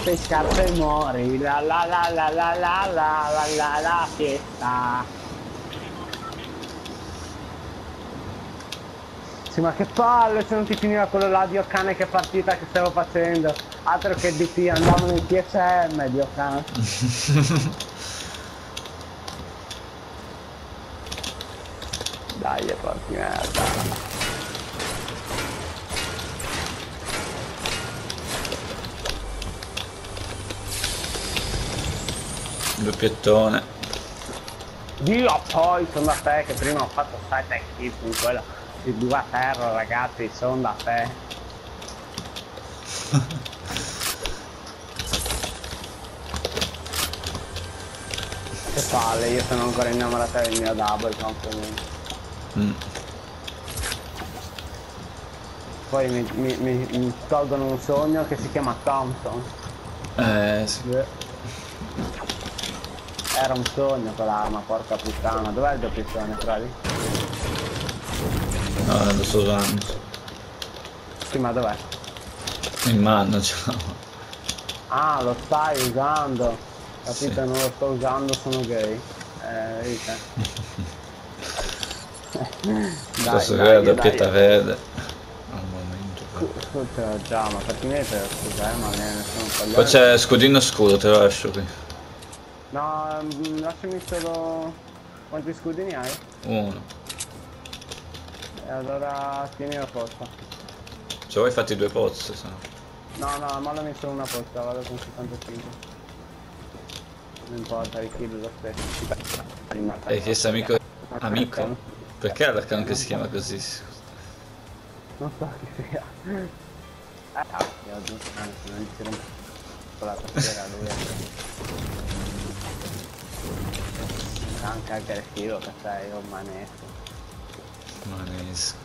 le scarpe e muori, la la la la la la la la la la fiesta. Sì, ma che palle se non ti finiva quello là, Dio cane, che partita che stavo facendo. Altro che DP, andavano in TSM, Dio cane. Dai, porti merda. Doppiettone. Dio, poi sono da te che prima ho fatto 7 kill con quella di 2 a terra, ragazzi, sono da te. Che palle, io sono ancora innamorata del mio double complimenti. Poi mi tolgono un sogno che si chiama Thompson. Sì. Era un sogno quell'arma, porca puttana. Dov'è il doppietone, fratelli? No, non lo sto usando. Sì, ma dov'è? In mano, ciao. Ah, lo stai usando. Capito, Sì. non lo sto usando, sono gay. Vedi te. Posso Dai, avere la dai, doppietta dai. verde. Al momento. Scusa, già, ma perché ne scusa, ma nessuno Poi coglione. c'è scudino scuro, te lo lascio qui. No, lasciami solo... Quanti scudini hai? Uno. E allora tieni la posta. Se vuoi fatti 2 pozze, se no. No, no, mollami solo una posta, vado con 75. Non importa, richiedi lo stesso. Hai chiesto amico... Amico? Perché l'account che si chiama così? Non so chi sia. Cazzo, oggi non ci rompo la tastiera lui. Anche aggressivo che sei, oh manesco. Manesco.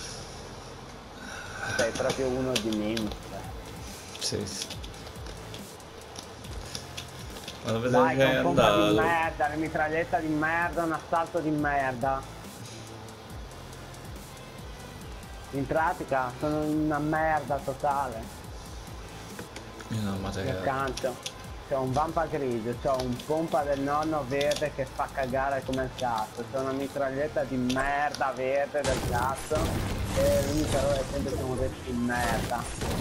Sei proprio uno di meme. Sì, sì. Vado a vedere Dai, che è con pompa di andato. merda, le mitraglietta di merda, un assalto di merda. In pratica sono una merda totale. Io non ho materiale. Accanto c'ho un vampa grigio, c'ho un pompa del nonno verde che fa cagare come il cazzo, c'ho una mitraglietta di merda verde del cazzo e l'unica roba è sempre siamo detti di merda.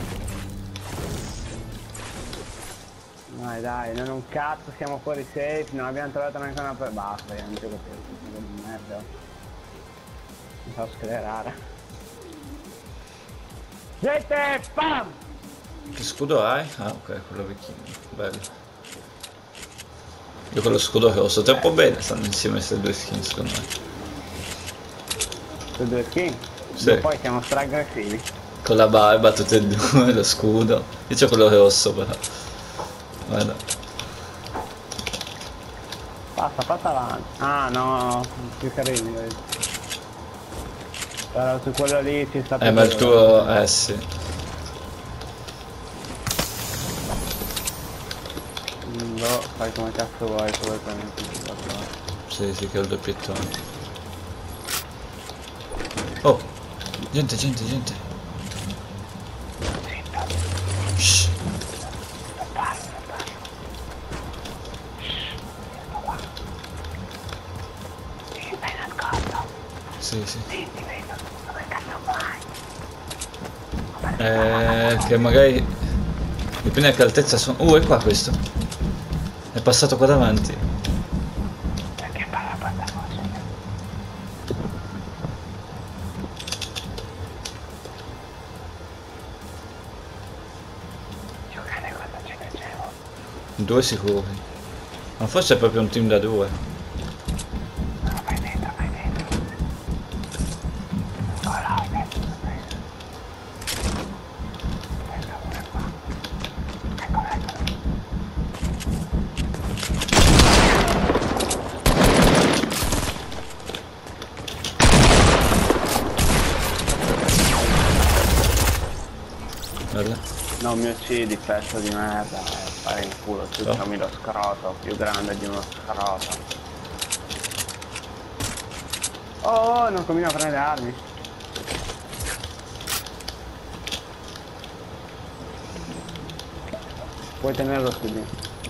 Dai, non un cazzo, siamo fuori safe, non abbiamo trovato neanche una per... Basta, io non gioco più, sono di merda. Mi fa sclerare. Gente, pam! Che scudo hai? Ah, ok, quello vecchino. Bello. Io con lo scudo rosso, troppo bene stanno insieme queste due skin secondo me. Queste due skin? Sì. E poi siamo stra-aggressivi. Con la barba tutte e due, lo scudo. Io c'ho quello rosso però. Guarda. Passa avanti. Ah no, più carini. Però su quello lì ci sta più. Ma il tuo... sì. No, fai come cazzo vuoi, come Sì, che ho il doppiettone. Oh! Gente! Shh. Sì. Dove cazzo vai? Che magari... dipende da che altezza sono... è qua questo! È passato qua davanti. Perché parla questa cosa? Giocare quando ci facevo. 2 sicuri. Ma forse è proprio un team da 2. No, vai dentro. Oh, no, dentro. Guarda. Non mi uccidi, pezzo di merda, fare in culo, ciucciami lo scroto, più grande di uno scroto. Oh, non combina a prendere armi. Puoi tenerlo su lì.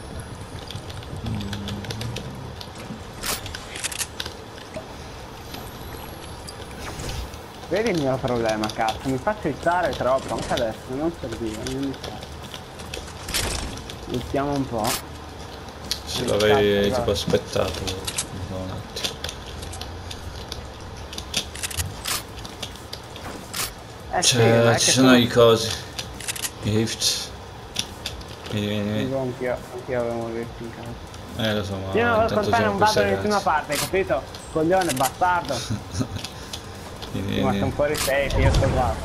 Vedi il mio problema, cazzo, mi faccio ittare troppo, anche adesso, non serviva, non mi fa. Mettiamo un po'. Se l'avrei tipo aspettato un attimo. Cioè, ci sono i cosi. I rift. Vieni. Anch'io avevo un rift in casa. Lo so, ma io intanto con te non vado da nessuna ragazzi. parte, hai capito? Coglione, bastardo. Ma sono fuori safe, io sto qua,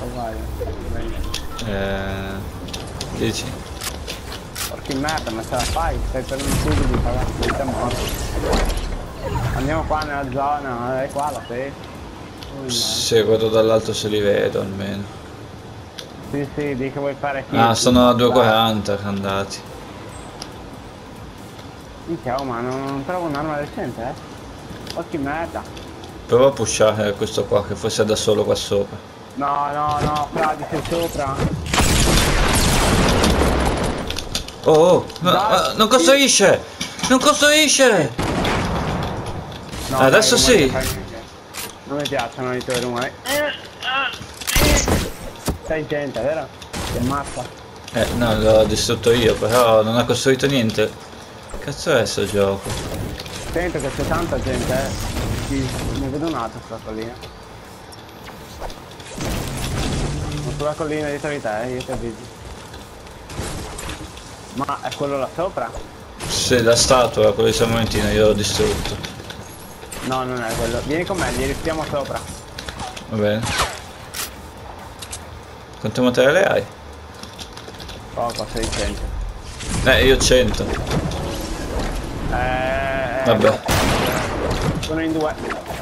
Dici? Porca merda, ma ce la fai? Stai per un studio di pagare, sei morto. Andiamo qua nella zona, è qua la safe. Se guardo dall'alto se li vedo almeno. Sì, di che vuoi fare qui? Ah, sono a 2,40 andati. Minchia, ma non trovo un'arma decente, Porca merda. Prova a pushare questo qua che forse è da solo qua sopra. No, Fradi, sei sopra. Oh, non costruisce! Non costruisce! No, adesso dai, sì! Non mi piacciono i tuoi rumori. Sei gente, vero? Ti ammazza. No, l'ho distrutto io, però non ha costruito niente. Che cazzo è sto gioco? Sento che c'è tanta gente, Ne vedo un altro sulla collina. Sulla collina dietro di te, io ti avviso. Ma è quello là sopra? Se la statua, quello di San Valentino, io l'ho distrutto. No, non è quello. Vieni con me, gli restiamo sopra. Va bene. Quanto materiale hai? Poco, 600. Io 100. Vabbè. Sono in due.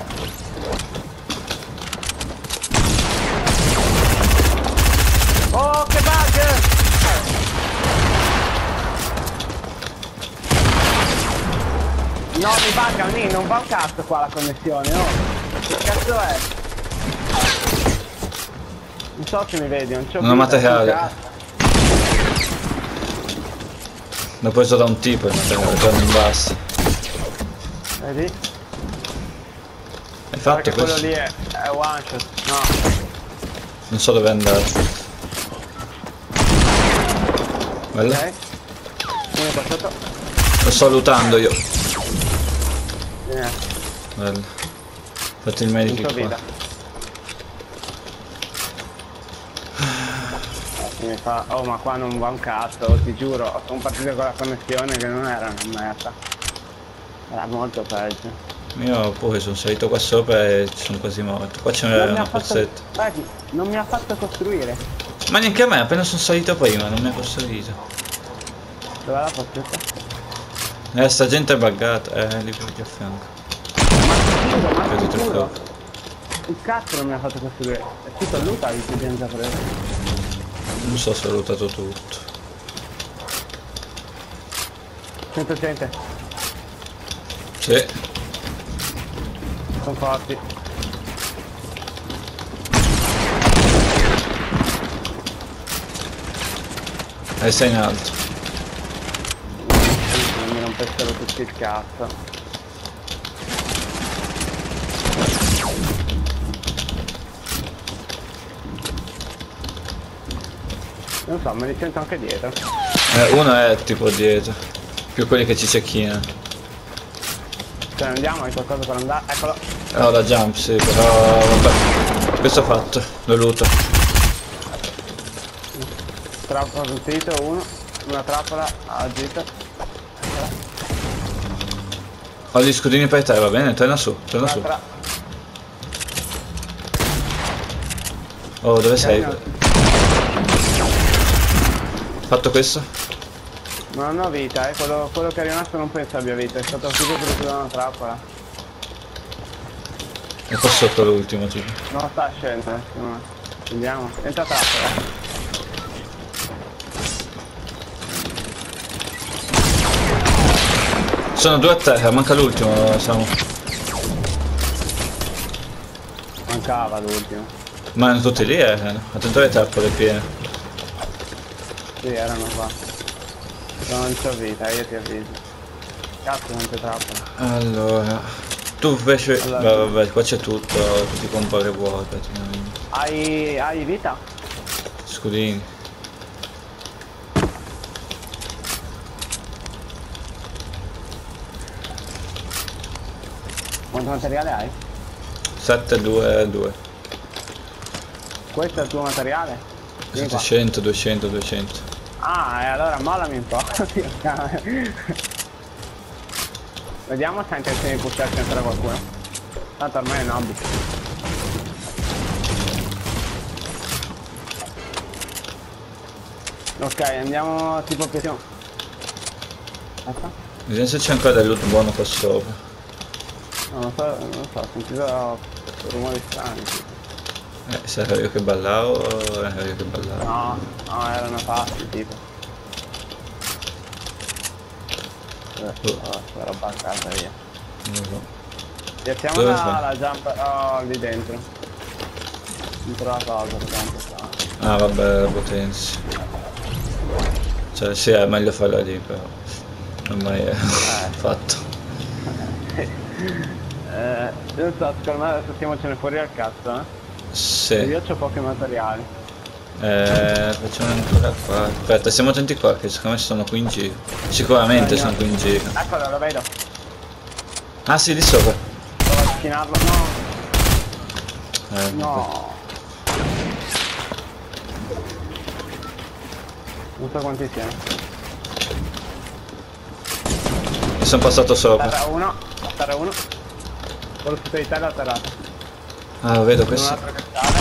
Oh, che bug! No, mi bugga, non va un cazzo qua la connessione, oh. Che cazzo è? Non so se mi vedi, non c'ho Non ho materiale. L'ho preso da un tipo il materiale, già non basta. Vedi? Hai fatto quello questo? lì è one shot, no. Non so dove andare. Bello? Ok. Uno qua sotto. Lo sto lootando io. Vieni. Bello. Fatti il medico qua. Vita. Mi fa... Oh, ma qua non va un cazzo, ti giuro. Sono partito con la connessione che non era una merda. Era molto peggio. Io pure sono salito qua sopra e sono quasi morto. Qua c'è una fossetta. Vedi, non mi ha fatto costruire. Ma neanche a me, appena sono salito prima, non mi ha costruito. Dov'è la fossetta? Sta gente è buggata, lì qui a fianco. Ma sicuro. Il cazzo non mi ha fatto costruire. È tutto loot avevi già preso. Non so se ho lootato tutto. 100 gente. Sì. Sono forti. E sei in alto. Non mi rompessero tutti il cazzo. Non so, me li sento anche dietro. Uno è tipo dietro. Più quelli che ci cecchinano. Cioè andiamo, hai qualcosa per andare? Eccolo. Ho la jump, sì, però vabbè. Questo fatto, lo looto. Trappola sul sito, uno. Una trappola, agito. Ho gli scudini per te, va bene? Torna su, torna su. Oh, dove sei? Fatto questo? Non ho vita, quello che è rimasto non penso abbia vita, è stato tutto preso da una trappola. E qua sotto l'ultimo tipo. No, sta scendendo, no. Andiamo, entra trappola. Sono due a terra, manca l'ultimo, Samu. Mancava l'ultimo. Ma erano tutti lì, Attento alle trappole piene. Sì, erano qua. Non c'ho vita, io ti avviso. Cazzo, non c'è trappola. Allora, tu invece... Allora, vabbè, qua c'è tutto, tutti compare vuoto. hai vita? Scudini. Quanto materiale hai? 7, 2, 2. Questo è il tuo materiale? Vieni qua. 700, 200, 200. Ah, e allora mollami un po'. Vediamo se ha intenzione di pusharci ancora qualcuno. Tanto ormai è un hobby. Ok, andiamo tipo più. Aspetta. Vediamo se c'è ancora del loot buono qua sopra. No, non so, ho sentito rumori strani. Se ero io che ballavo o ero io che ballavo? No, no, erano passi tipo. La roba a casa via. Non lo so. Piazziamo Dove fa? la jump lì dentro. Dentro la cosa, tanto sta. Ah vabbè, la potenza. Cioè sì, è meglio farla lì però. Ormai è fatto. Io so, secondo me adesso stiamocene fuori al cazzo, Sì. Io ho pochi materiali. Facciamo ancora qua. Aspetta, stiamo attenti qua che secondo me sono qui in giro. Sicuramente sono qui in giro. Eccolo, lo vedo. Ah sì, di sopra. Provo a schienarlo. No, Vabbè. no. Non so quanti siano. Mi sono passato sopra. Terra uno. Quello sotto di te l'ho atterrato. Ah, lo vedo Un questo. altro che sale.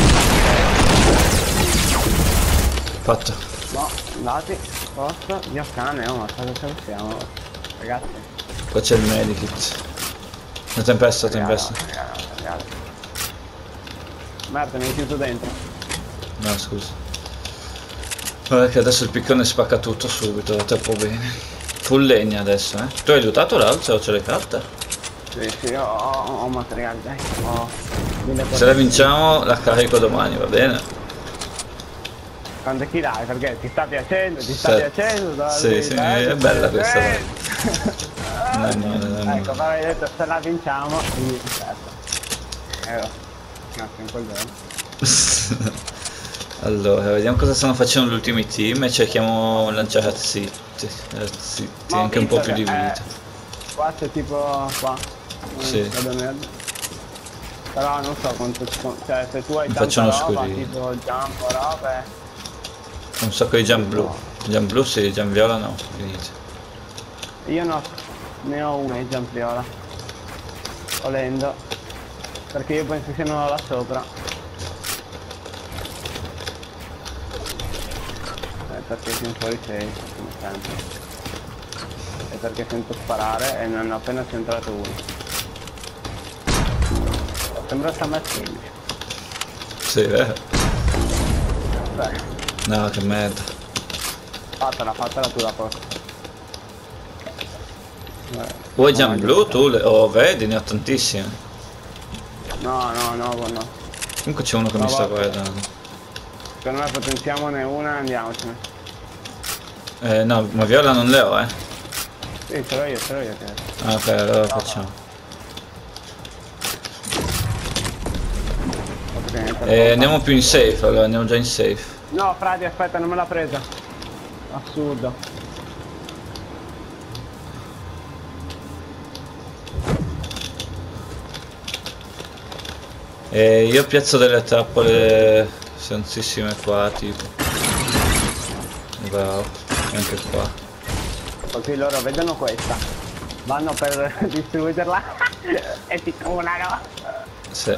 Fatto. No, andati. Posto. Dio cane, oh, ma cosa siamo? Ragazzi. Qua c'è il medikit. La tempesta, tempesta. Regalo. Merda, mi hai chiuso dentro. No, scusa. Guarda che adesso il piccone spacca tutto subito, va troppo bene. Full legna adesso, eh. Tu hai lootato l'altra o ce l'hai fatta? Sì, ho materiali, dai. Se la vinciamo la carico domani, va bene? Quante kill hai? Perché ti sta piacendo, Sì, sì, è bella questa. No. Ecco, però hai detto se la vinciamo, quindi certo. No, in quel giorno. Allora, vediamo cosa stanno facendo gli ultimi team e cerchiamo di lanciare zitti, anche un po' più di vita. Qua c'è tipo qua. Sì. Però non so quanto cioè se tu hai Faccio tanta uno roba, scudino. tipo jump o robe. Un sacco di jump blu. Jump blu sì, jump viola no, finito. Io ne ho una di jump viola. Volendo. Perché io penso siano là sopra. Perché sono fuori sei, come sempre. E perché sento sparare e non ho appena centrato uno. Sembra sta mettendo. Sì, vero? Beh, No, che merda. fatela tu da poco. Vuoi jump blu tu? Oh, vedi, ne ho tantissime. No. Comunque c'è uno che mi sta guardando. Secondo me potenziamone una e andiamocene. No, ma viola non le ho, Sì, ce l'ho io che... Ah, ok, allora facciamo. Andiamo più in safe, allora andiamo già in safe. No, frati, aspetta, non me l'ha presa. Assurdo. Io piazzo delle trappole sensissime qua, tipo. Bravo, anche qua. Così loro vedono questa. Vanno per distruggerla e ti trovano. Sì.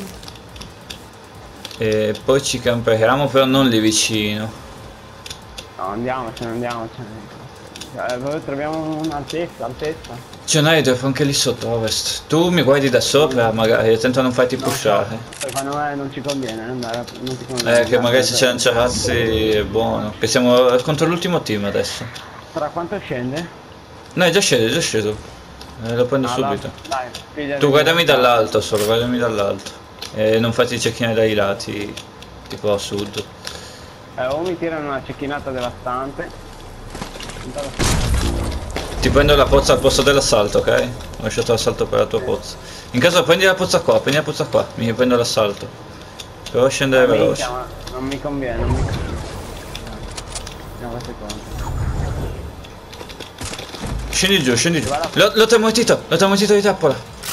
E poi ci camperemo, però non lì vicino. No, andiamocene. Poi troviamo un'altezza. C'è un airdrop anche lì sotto ovest. Tu mi guardi da sopra, magari, attento a non farti pushare. Secondo me non ci conviene andare, non ti conviene. Che magari se c'è lanciarazzi è buono. Che siamo contro l'ultimo team adesso. Tra quanto scende? No, è già sceso. Lo prendo subito. Dai, Tu guardami dall'alto solo, guardami dall'alto. E non fatti cecchinare dai lati, tipo a sud. O mi tirano una cecchinata devastante. Ti prendo la pozza al posto dell'assalto, ok? Ho lasciato l'assalto per la tua pozza. In caso prendi la pozza qua, mi prendo l'assalto. Però scendere veloce. Ma non mi conviene, non mi conviene. Andiamo a secondo. Scendi giù. L'ho tramontito di trappola.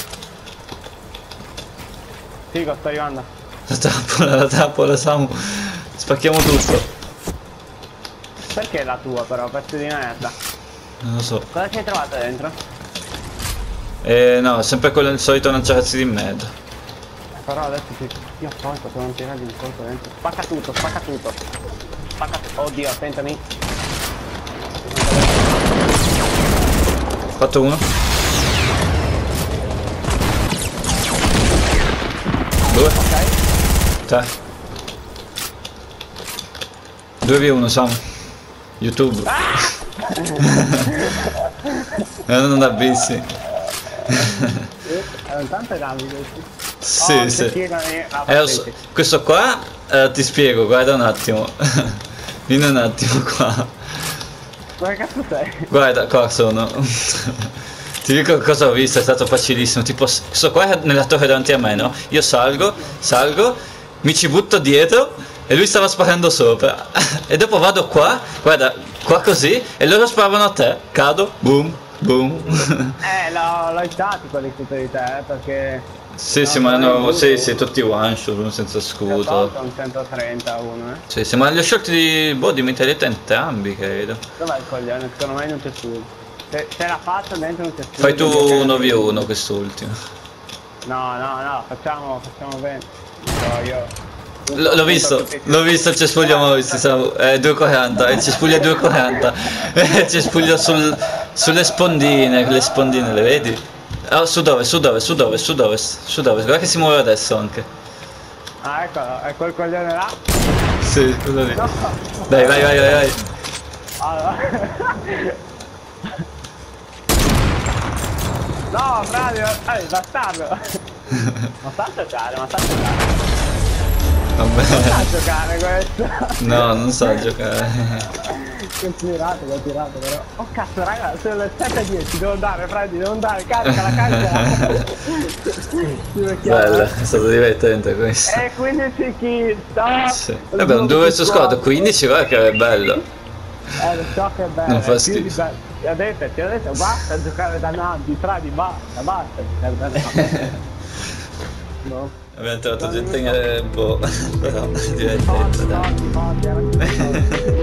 Figo, sto arrivando. La trappola, Samu. Spacchiamo tutto. Perché la tua però, pezzo di merda? Non lo so. Cosa ci hai trovato dentro? No, sempre quello il solito lanciarazzi di merda. Però adesso io poi potevo tirargli un colpo dentro. Spacca tutto. Oddio, attentami. Fatto uno. 2. Ok. 3. 2v1 Samu. YouTube. Non da bissi. Erano tante gambe questi. Sì. Questo qua ti spiego, guarda un attimo. Vieni un attimo qua. Ma che cazzo sei? Guarda, qua sono. Ti dico cosa ho visto, è stato facilissimo. Tipo, questo qua è nella torre davanti a me, no? Io salgo, mi ci butto dietro e lui stava sparando sopra. E dopo vado qua, guarda, qua così, e loro sparavano a te. Cado, boom. L'ho aiutato quelli tutti di te, perché... Sì, ma hanno... Sì, tutti one shot, uno senza scudo. Con 130 uno, Sì, ma li ho sciolti di mentalità entrambi, credo. Dov'è il coglione? Secondo me non c'è scudo. Se la faccio dentro non c'è scudo. Fai tu 1v1 quest'ultimo. No, facciamo bene. Io... L'ho visto il cespuglio Morris, 240, il cespuglio è 240. Il cespuglio sulle spondine, le spondine le vedi? Oh, su dove, guarda che si muove adesso anche. Ah, eccolo, è quel coglione là? Sì, quello lì. No. Dai, vai. Allora. No, Flavio, bastardo. Ma sta a giocare. Vabbè. Non sa giocare questo. No, non sa giocare. L'ho tirato però. Oh cazzo raga, sono le 7:10, devo andare, carica. Bella, è stato divertente questo. 15 kill, no! Sì. Vabbè, un 2 vs squad, 15, guarda che è bello. Lo so che è bello. Non fa schifo. Ti ho detto, basta giocare da Nandi, Fradi, basta giocare da Nandi. No. Abbiamo trovato gente in boh, però divertente, dai.